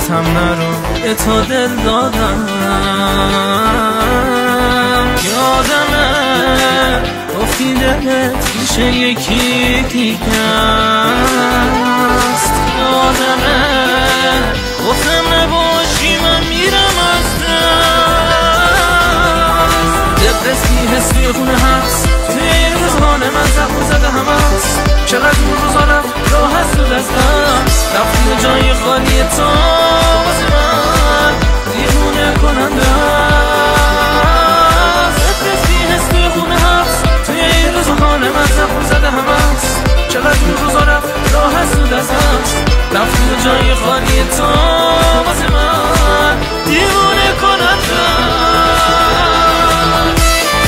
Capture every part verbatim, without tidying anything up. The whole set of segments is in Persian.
گفتم نرو به تو دل دادم. یادمه گفتی دلت پیش یکی دیگه است. یادمه گفتم نباشی من میرم از دست. دپرسی حس توی خونه هست، توی این روزانه من زخم زده هم هست. چقدر اون روزا رفت راه هست تو دستم، رفتی و جای خالی تو واسه من دیوونه کننده است. دپرسی حس توی خونه هست، توی این روزانه من زخم زده هم هست. چقدر اون روزا رفت راه هست تو دستم، رفتی و جای خالی تو واسه من دیوونه کننده است.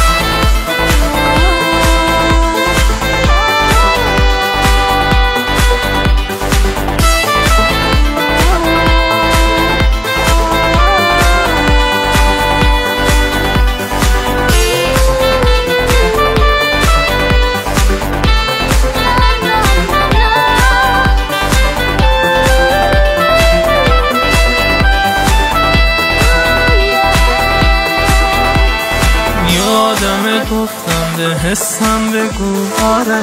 یادمه گفتم به حسم بگو آره.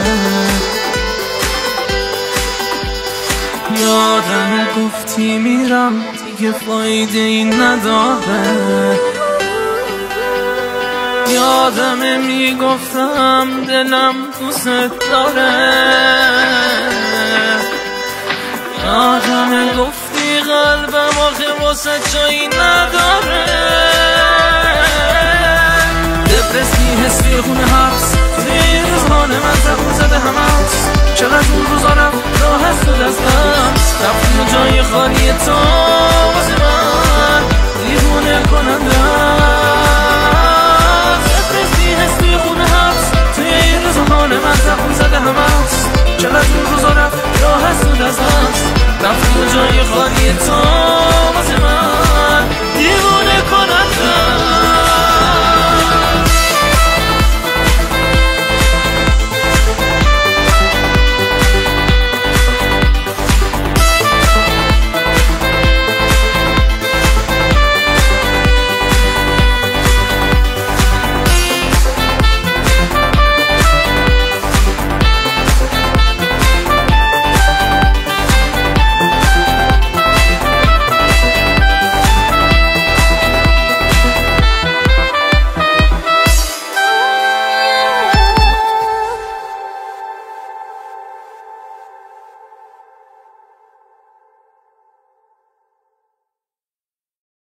یادمه گفتی میرم دیگه فایده این نداره. یادمه میگفتم دلم دوست داره. یادمه گفتی قلبم آخه واسه جایی نداره. دپرسی حس توی خونه هست، توی این روزانه من زخم زده هم هست. چقدر اون روزا رفت راه هست تو دستم، رفتی و جای خالی تو واسه من